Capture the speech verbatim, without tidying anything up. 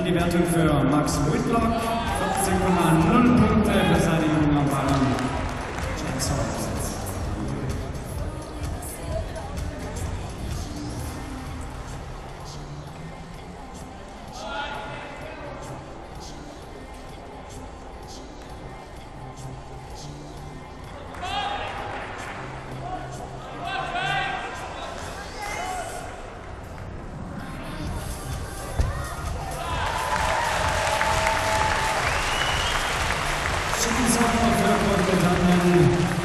die Wertung für Max Whitlock, vierzehn Komma null Punkte für seine jungen Ballen. James Holmes. Schicken Sie auch noch für Großbritannien.